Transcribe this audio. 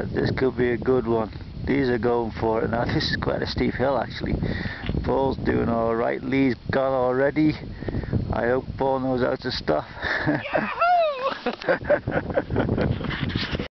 this could be a good one. These are going for it. Now this is quite a steep hill actually. Paul's doing alright, Lee's gone already. I hope Paul knows how to stop.